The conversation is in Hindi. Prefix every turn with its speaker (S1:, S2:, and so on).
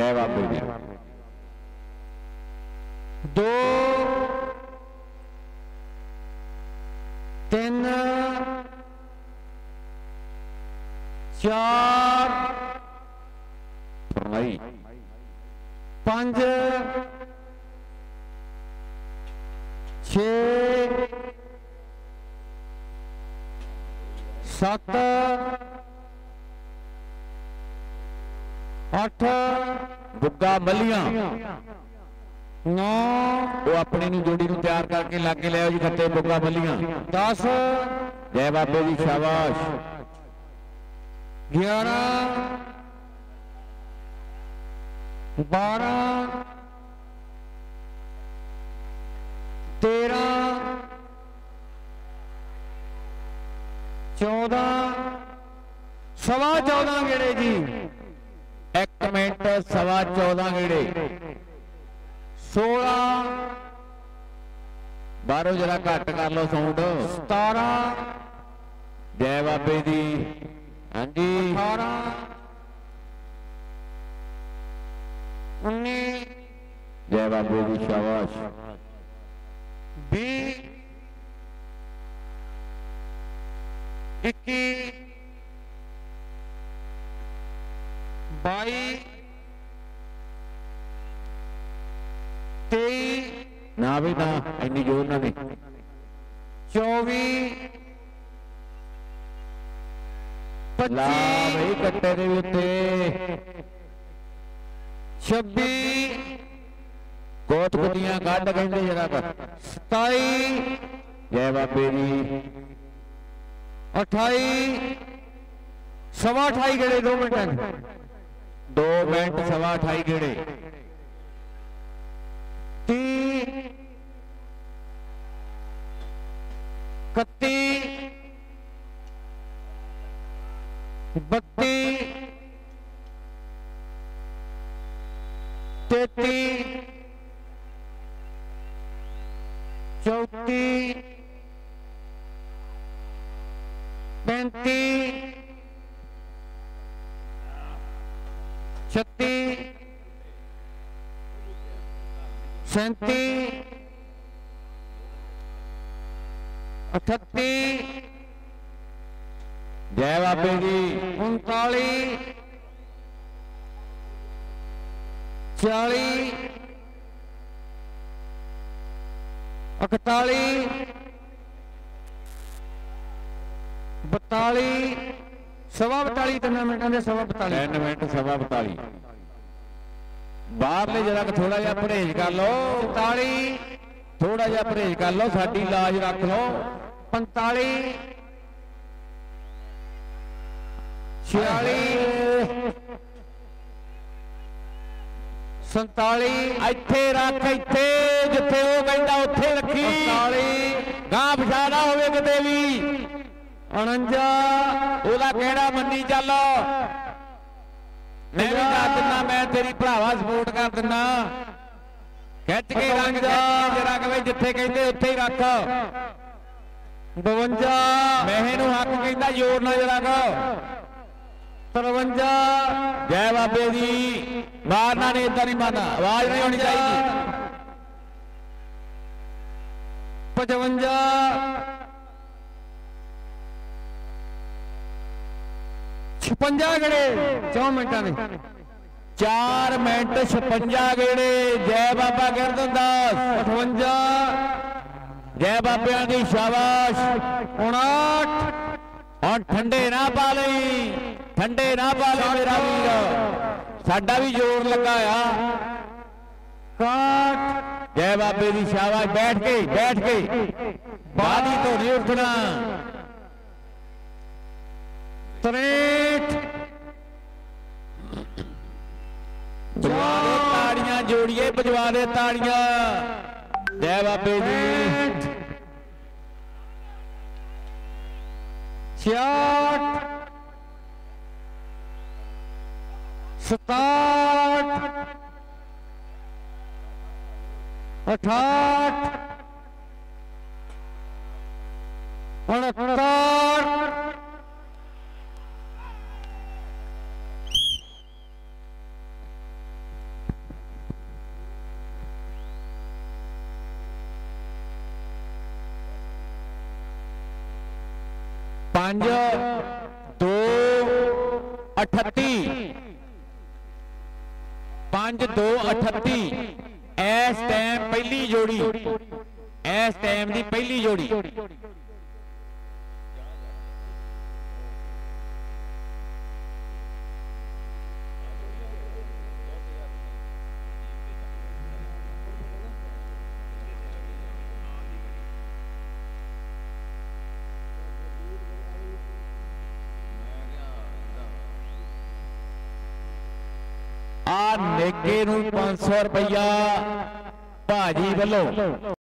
S1: जय बाबे जी।
S2: 2 3 4 5 6 7 8
S1: गुग्गा मलिया
S2: 9
S1: वो अपनी नु जोड़ी नु तैयार करके लागे ले जी खट्टे बुग्गा मलिया
S2: 10
S1: जय बाबे जी शाबाश
S2: 11 12 13 14 सवा 14 गेड़े जी।
S1: 1 मिनट सवा 14 गेड़े
S2: 16
S1: बाहरों जरा घट कर लो साउंड
S2: 17
S1: जय बाबे जी। हाँ जी
S2: 18 19
S1: जय बाबे जी शाबाश
S2: 20 21 22 23
S1: ना भी ना इन्नी जोर ना नहीं
S2: 24
S1: ला
S2: 25
S1: भाई कट्टे दे उत्ते
S2: 26
S1: कोट कुटियां गड्ढ कहंदे जरा कर
S2: 27
S1: जय बाबे जी
S2: 28 सवा 28 गेड़े 2 मिनट
S1: 2 मिनट सवा 28 गेड़े
S2: 30 31 32 33 34 35 36 37 38
S1: जय बाबे जी
S2: 39 40 41 42 सवा 42 3 मिनटां दे सवा 42
S1: 3 मिनट सवा 42 बाहरले जरा थोड़ा जिहा परहेज कर लो
S2: 43
S1: थोड़ा जिहा परहेज कर लो साडी लाज रख लो
S2: 45 46 47
S1: ਇੱਥੇ ਰੱਖ ਇੱਥੇ ਜਿੱਥੇ ਉਹ ਕਹਿੰਦਾ ਉੱਥੇ ਰੱਖੀ
S2: 48
S1: ਗਾਂ ਪਛਾਣਾ ਹੋਵੇ ਕਿਤੇ ਵੀ
S2: 49
S1: ਉਹਦਾ ਕਿਹੜਾ ਮੰਨੀ ਚੱਲ ਮੈਂ ਵੀ ਦੱਸ ਦਿੰਦਾ ਮੈਂ ਤੇਰੀ ਭਰਾਵਾ ਸਪੋਰਟ ਕਰ ਦਿੰਦਾ ਖਿੱਚ ਕੇ ਰੰਗ ਜਰਾ ਕਵੇ ਜਿੱਥੇ ਕਹਿੰਦੇ ਉੱਥੇ ਹੀ ਰੱਖ
S2: 52
S1: ਮਹਿ ਨੂੰ ਹੱਕ ਕਹਿੰਦਾ ਜ਼ੋਰ ਨਾਲ ਜਰਾ ਕੋ
S2: 53
S1: जय बाबे जी मारना नहीं इतना नहीं मारना आवाज नहीं होनी चाहिए
S2: 55 56 गड़े 4 मिनटा ने
S1: 4 मिनट 56 गेड़े जय बाबा गिरधरदास
S2: 58
S1: जय बाबे की शाबाश
S2: 59
S1: और ठंडे ना पा लई ठंडे ना पा ले मेरा वीर साडा भी जोर लगा आ
S2: 61
S1: जय बाबे की शाबाश बैठ के बादी तो नहीं उठना
S2: 63
S1: बजवा दे ताड़ियां जोड़िए बजवा दे ताड़ियां जय बाबे जी
S2: 66 67 68 69 71
S1: 5-2-38 5-2-38 ਇਸ ਟਾਈਮ ਪਹਿਲੀ ਜੋੜੀ ਇਸ ਟਾਈਮ ਦੀ ਪਹਿਲੀ ਜੋੜੀ ਆ ਨੇਗੇ ਨੂੰ 500 ਰੁਪਇਆ ਭਾਜੀ ਵੱਲੋਂ